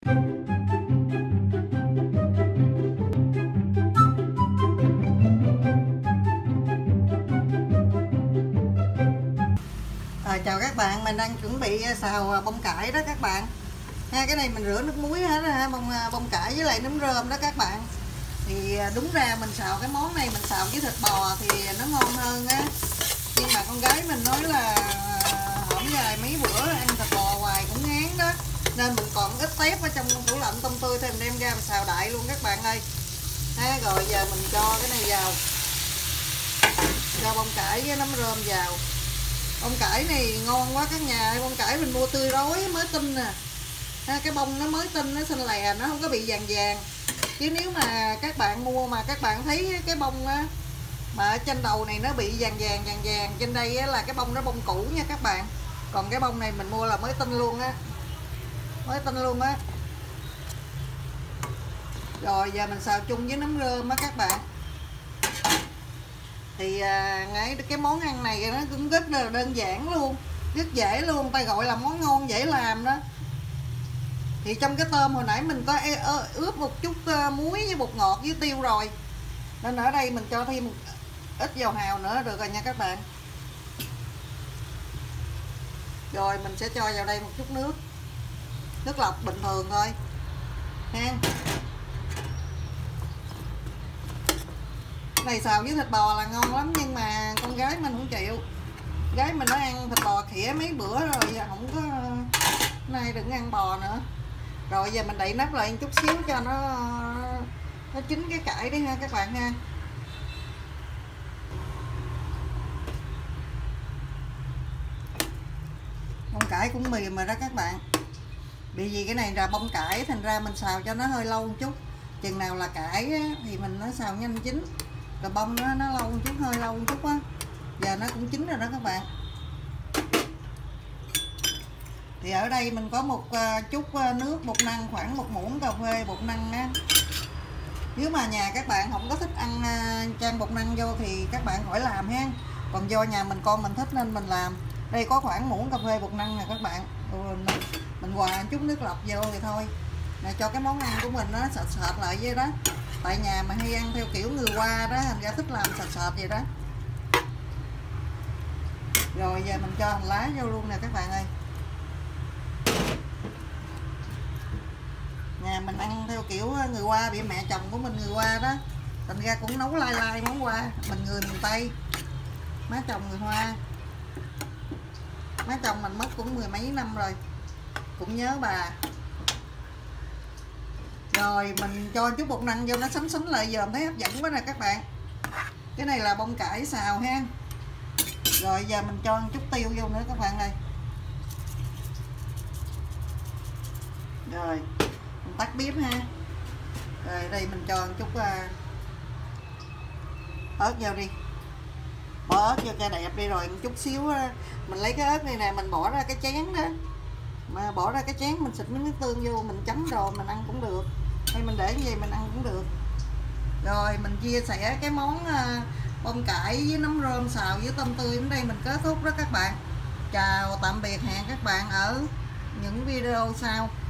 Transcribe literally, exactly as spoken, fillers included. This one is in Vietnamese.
À, chào các bạn, mình đang chuẩn bị xào bông cải đó các bạn ha. Cái này mình rửa nước muối hết ha, bông bông cải với lại nấm rơm đó các bạn. Thì đúng ra mình xào cái món này mình xào với thịt bò thì nó ngon hơn á, nhưng mà con gái mình nói là hổm dài mấy bữa ăn thịt bò hoài cũng ngán đó, nên mình còn ít tép ở trong tủ lạnh tôm tươi thêm đem ra mình xào đại luôn các bạn ơi ha. Rồi giờ mình cho cái này vào, cho bông cải với nấm rơm vào. Bông cải này ngon quá các nhà, bông cải mình mua tươi rói mới tinh nè ha, cái bông nó mới tinh, nó xanh lè, nó không có bị vàng vàng. Chứ nếu mà các bạn mua mà các bạn thấy cái bông á mà ở trên đầu này nó bị vàng vàng vàng vàng, trên đây á là cái bông nó bông cũ nha các bạn, còn cái bông này mình mua là mới tinh luôn á, mới tinh luôn á. Rồi giờ mình xào chung với nấm rơm á các bạn. Thì à, ngay cái món ăn này nó cũng rất là đơn giản luôn, rất dễ luôn, ta gọi là món ngon dễ làm đó. Thì trong cái tôm hồi nãy mình có ướp một chút muối với bột ngọt với tiêu rồi, nên ở đây mình cho thêm một ít dầu hào nữa được rồi nha các bạn. Rồi mình sẽ cho vào đây một chút nước, nước lọc bình thường thôi ha. Này xào với thịt bò là ngon lắm, nhưng mà con gái mình không chịu. Gái mình nó ăn thịt bò khỉa mấy bữa rồi, không có, nay đừng ăn bò nữa. Rồi giờ mình đậy nắp lại một chút xíu cho nó nó chín cái cải đi ha các bạn ha. Bông cải cũng mềm rồi đó các bạn. Bởi vì cái này là bông cải, thành ra mình xào cho nó hơi lâu một chút. Chừng nào là cải á, thì mình nó xào nhanh chín, rồi bông nó, nó lâu một chút, hơi lâu một chút á. Giờ nó cũng chín rồi đó các bạn. Thì ở đây mình có một chút nước bột năng, khoảng một muỗng cà phê bột năng á. Nếu mà nhà các bạn không có thích ăn chan bột năng vô thì các bạn khỏi làm ha. Còn do nhà mình con mình thích nên mình làm. Đây có khoảng muỗng cà phê bột năng nè các bạn. Mình, mình hòa chút nước lọc vô thì thôi. Nè, cho cái món ăn của mình nó sệt sệt lại vậy đó. Tại nhà mà hay ăn theo kiểu người Hoa đó, thành ra thích làm sệt sệt vậy đó. Rồi giờ mình cho hành lá vô luôn nè các bạn ơi. Nhà mình ăn theo kiểu người Hoa, bị mẹ chồng của mình người Hoa đó, thành ra cũng nấu lai lai món Hoa. Mình người miền Tây, má chồng người Hoa. Má chồng mình mất cũng mười mấy năm rồi, cũng nhớ bà. Rồi mình cho chút bột năng vô, nó sánh sánh lại giờ thấy hấp dẫn quá nè các bạn. Cái này là bông cải xào ha. Rồi giờ mình cho một chút tiêu vô nữa các bạn ơi. Rồi mình tắt bếp ha. Rồi đây mình cho một chút uh, ớt vô đi, bỏ ớt vô cho đẹp đi. Rồi một chút xíu uh, mình lấy cái ớt này nè, mình bỏ ra cái chén đó, mà bỏ ra cái chén mình xịt miếng nước tương vô, mình chấm rồi mình ăn cũng được, hay mình để như vậy mình ăn cũng được. Rồi mình chia sẻ cái món uh, bông cải với nấm rơm xào với tôm tươi đến đây mình kết thúc đó các bạn. Chào tạm biệt, hẹn các bạn ở những video sau.